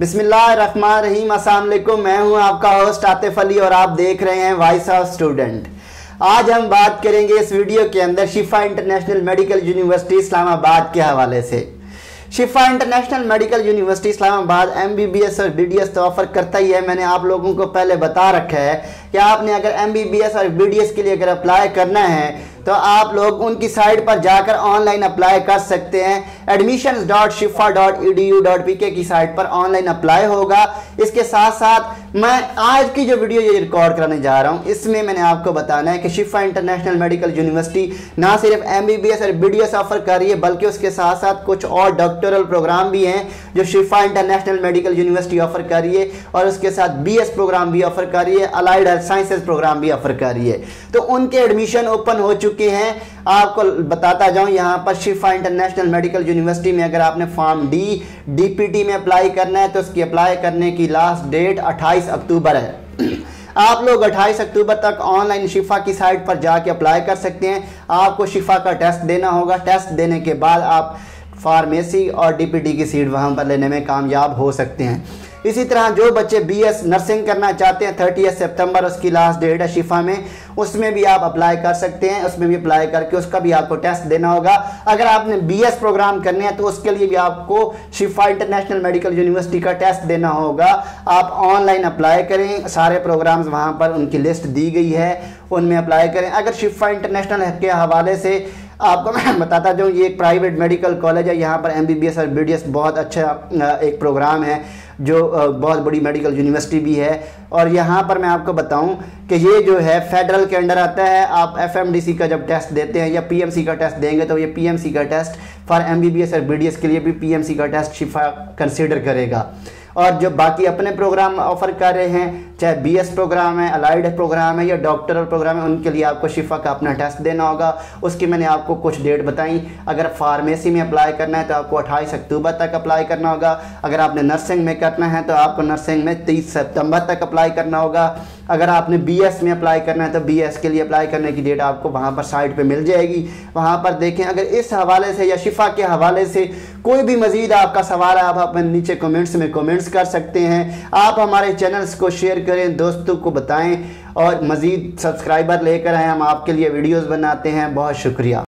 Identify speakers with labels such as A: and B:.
A: बिस्मिल्लाहिर्रहमानिर्रहीम। अस्सलाम वालेकुम। मैं हूं आपका होस्ट आतिफ अली और आप देख रहे हैं वॉइस ऑफ स्टूडेंट। आज हम बात करेंगे इस वीडियो के अंदर शिफा इंटरनेशनल मेडिकल यूनिवर्सिटी इस्लामाबाद के हवाले से। Shifa international medical university Islamabad MBBS और BDS तो ऑफर करता ही है। मैंने आप लोगों को पहले बता रखा है कि आपने अगर MBBS और BDS के लिए अगर अप्लाई करना है तो आप लोग उनकी साइट पर जाकर ऑनलाइन अप्लाई कर सकते हैं। admissions.shifa.edu.pk की साइट पर ऑनलाइन अप्लाई होगा। इसके साथ साथ मैं आज की जो वीडियो ये रिकॉर्ड कराने जा रहा हूँ इसमें मैंने आपको बताना है कि शिफा इंटरनेशनल मेडिकल यूनिवर्सिटी ना सिर्फ MBBS और BDS ऑफर कर रही है बल्कि उसके साथ साथ कुछ और डॉक्टरल प्रोग्राम भी हैं जो शिफा इंटरनेशनल मेडिकल यूनिवर्सिटी ऑफर कर रही है और उसके साथ BS प्रोग्राम भी ऑफर कर रही है, अलाइड हेल्थ साइंसेज प्रोग्राम भी ऑफर कर रही है। तो उनके एडमिशन ओपन हो चुके हैं। आपको बताता जाऊं, यहां पर शिफा इंटरनेशनल मेडिकल यूनिवर्सिटी में अगर आपने फॉर्म डी DPT में अप्लाई करना है तो उसकी अप्लाई करने की लास्ट डेट 28 अक्टूबर है। आप लोग 28 अक्टूबर तक ऑनलाइन शिफा की साइट पर जाके अप्लाई कर सकते हैं। आपको शिफा का टेस्ट देना होगा। टेस्ट देने के बाद आप फार्मेसी और DPT की सीट वहां पर लेने में कामयाब हो सकते हैं। इसी तरह जो बच्चे BS नर्सिंग करना चाहते हैं 30 सितंबर उसकी लास्ट डेट है शिफा में, उसमें भी आप अप्लाई कर सकते हैं। उसमें भी अप्लाई करके उसका भी आपको टेस्ट देना होगा। अगर आपने BS प्रोग्राम करने हैं तो उसके लिए भी आपको शिफा इंटरनेशनल मेडिकल यूनिवर्सिटी का टेस्ट देना होगा। आप ऑनलाइन अप्लाई करें, सारे प्रोग्राम्स वहाँ पर उनकी लिस्ट दी गई है, उनमें अप्लाई करें। अगर शिफा इंटरनेशनल के हवाले से आपको मैं बताता जाऊँ, ये एक प्राइवेट मेडिकल कॉलेज है। यहाँ पर MBBS और BDS बहुत अच्छा एक प्रोग्राम है जो बहुत बड़ी मेडिकल यूनिवर्सिटी भी है। और यहाँ पर मैं आपको बताऊं कि ये जो है फेडरल के अंडर आता है। आप FMDC का जब टेस्ट देते हैं या PMC का टेस्ट देंगे तो ये PMC का टेस्ट फॉर MBBS और BDS के लिए भी PMC का टेस्ट शिफा कंसीडर करेगा। और जो बाकी अपने प्रोग्राम ऑफर कर रहे हैं, चाहे BS प्रोग्राम है, अलाइड प्रोग्राम है या डॉक्टरल प्रोग्राम है, उनके लिए आपको शिफा का अपना टेस्ट देना होगा। उसकी मैंने आपको कुछ डेट बताई। अगर फार्मेसी में अप्लाई करना है तो आपको 28 अक्टूबर तक अप्लाई करना होगा। अगर आपने नर्सिंग में करना है तो आपको नर्सिंग में 30 सितंबर तक अप्लाई करना होगा। अगर आपने BS में अप्लाई करना है तो BS के लिए अप्लाई करने की डेट आपको वहाँ पर साइट पे मिल जाएगी। वहाँ पर देखें। अगर इस हवाले से या शिफा के हवाले से कोई भी मज़ीद आपका सवाल है, आप अपने नीचे कमेंट्स में कमेंट्स कर सकते हैं। आप हमारे चैनल्स को शेयर करें, दोस्तों को बताएं और मज़ीद सब्सक्राइबर लेकर आएँ। हम आपके लिए वीडियोज़ बनाते हैं। बहुत शुक्रिया।